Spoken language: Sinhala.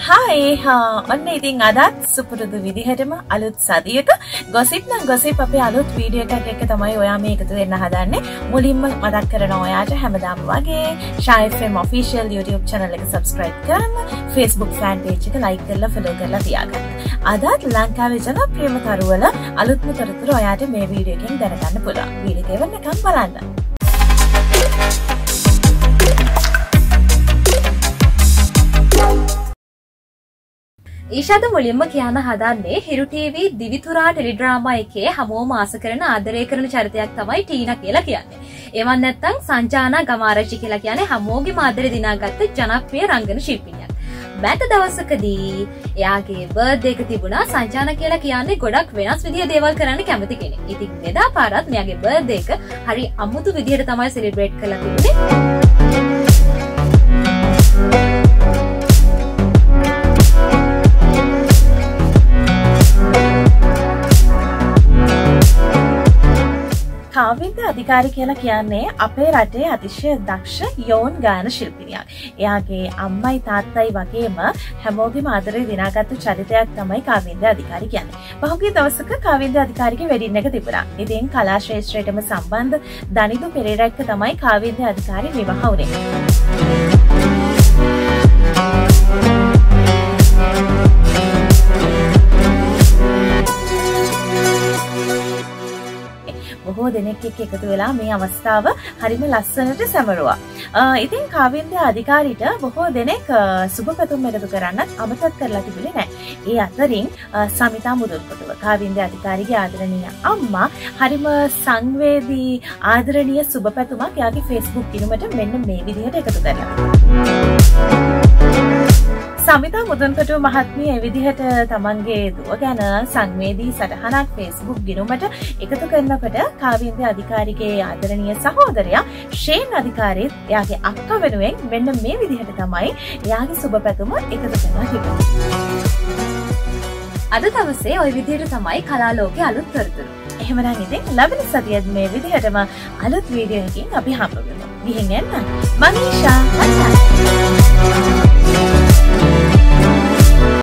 Hi, ඔන්න ඉතින් අදත් සුපුරුදු විදිහටම අලුත් සතියක ගොසිප් අපේ අලුත් වීඩියෝ එකක් එක්ක තමයි ඔයා මේ එකතු වෙන්න හදන්නේ. මුලින්ම මතක් කරනවා ඔයාට හැමදාම වගේ Shy FM official YouTube channel එක subscribe කරන්න, Facebook fan page එක like කරලා follow කරලා තියාගන්න. අදත් ලංකාවේ ජනප්‍රියම තරුවල අලුත්ම තොරතුරු ඔයාට මේ වීඩියෝ එකෙන් දැනගන්න පුළුවන්. වීඩියෝ එක එවන්නකම් බලන්න. ඊෂාද මුලින්ම කියන්න හදන්නේ හිරු TV දිවිතුරා ටෙලිඩ්‍රාමා එකේ හැමෝම ආස කරන ආදරය කරන චරිතයක් තමයි ටීනා කියලා කියන්නේ. එවන් නැත්තම් සංජානා ගමාරච්චි කියලා කියන්නේ හැමෝගෙම ආදරේ දිනාගත්ත ජනප්‍රිය රංගන ශිල්පිනියක්. මෑත දවසකදී එයාගේ බර්ත්ඩේ එක තිබුණා. සංජානා කියලා කියන්නේ ගොඩක් වෙනස් විදිහේ දේවල් කරන්න කැමති කෙනෙක්. ඉතින් එදා පාරත් මෙයාගේ බර්ත්ඩේ එක හරි අමුතු විදිහට තමයි සෙලිබ්‍රේට් කරලා තිබුණේ. කාවින්ද අධිකාරි කියලා කියන්නේ අපේ රටේ අතිශය දක්ෂ යෝන් ගායන ශිල්පිනියක්. එයාගේ අම්මයි තාත්තයි වගේම හැමෝගෙම ආදරේ දිනාගත්තු චරිතයක් තමයි කාවින්ද අධිකාරි කියන්නේ. පහුගිය දවසක කාවින්ද අධිකාරිගේ වෙඩින් එක තිබුණා. ඉතින් කලා ශ්‍රේෂ්ඨයටම සම්බන්ධ දනිදු පෙරේරා එක්ක තමයි කාවින්ද අධිකාරි විවාහ වුණේ. බොහෝ දෙනෙක් එක්ක එකතු වෙලා මේ අවස්ථාව හරිම ලස්සනට සැමරුවා. ඉතින් කාවින්ද අධිකාරිට බොහෝ දෙනෙක් සුබ පැතුම් එකතු කරන්නත් අමතක කරලා තිබුණේ නැහැ. ඒ අතරින් සමිතා මුදුන්පොතුව කාවින්ද අධිකාරිගේ ආදරණීය අම්මා හරිම සංවේදී ආදරණීය සුබ පැතුමක් එයාගේ Facebook ගිණුමට මෙන්න මේ විදිහට එකතු කරලා. සමිතා මුදුන්පොතුව මහත්මිය ඒ විදිහට තමන්ගේ දුව ගැන සංවේදී සටහනක් Facebook ගිණුමට එකතු කරනකොට කාවින්ද අධිකාරිගේ ආදරණීය සහෝදරයා ෂේන් අධිකාරිත් එයාගේ අක්කා වෙනුවෙන් මෙන්න මේ විදිහට තමයි එයාගේ සුබ පැතුම එකතු කරලා තිබුණේ. අද දවසේ ওই විදිහට තමයි කලා ලෝකයේ අලුත් තොරතුරු. එහෙමනම් ඉතින් ලැබෙන සතියේ මේ විදිහටම අලුත් වීඩියෝ එකකින් අපි හම්බ වෙමු. ගිහින් එන්න. මම ඊෂා.